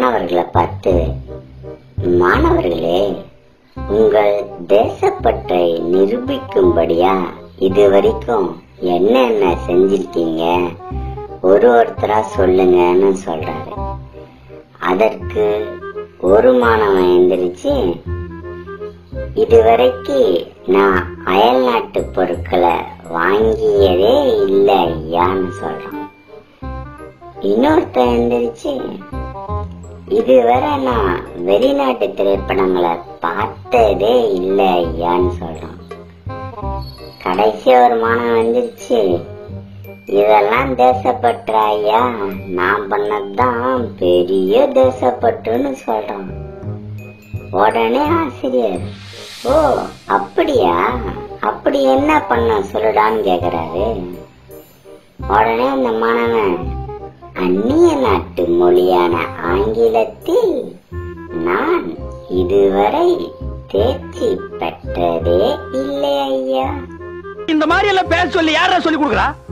மாணவர்களை பார்த்து, மாணவர்களே, உங்கள் தேசப்பற்றை நிரூபிக்கும்படியா இதுவரைக்கும் என்னென்ன செஞ்சிருக்கீங்க ஒருத்தரா சொல்லுங்கன்னு சொல்றாரு. அதற்கு ஒரு மாணவன் எந்திரிச்சு, இதுவரைக்கும் நான் அயல் நாட்டு பொருட்களை வாங்கியதே இல்லை ஐயான்னு சொல்றான். இன்னொருத்த எந்திரிச்சு, இதுவரை நான் வெளிநாட்டு திரைப்படங்களை பார்த்ததே இல்லை ஐயான்னு சொல்றான். கடைசி ஒரு மாணவன் வந்துருச்சு, இதெல்லாம் தேசப்பற்று ஐயா, நான் பண்ணதான் பெரிய தேசப்பற்றுன்னு சொல்றான். உடனே ஆசிரியர், ஓ அப்படியா, அப்படி என்ன பண்ண சொல்லுடான்னு கேக்குறாரு. உடனே அந்த மாணவன், அந்நிய நாட்டு மொழியான ஆங்கிலத்தில் நான் இதுவரை தேர்ச்சி பெற்றதே இல்லை ஐயா. இந்த மாதிரி எல்லாம் பேச சொல்லி யாரா சொல்லி கொடுக்குறா?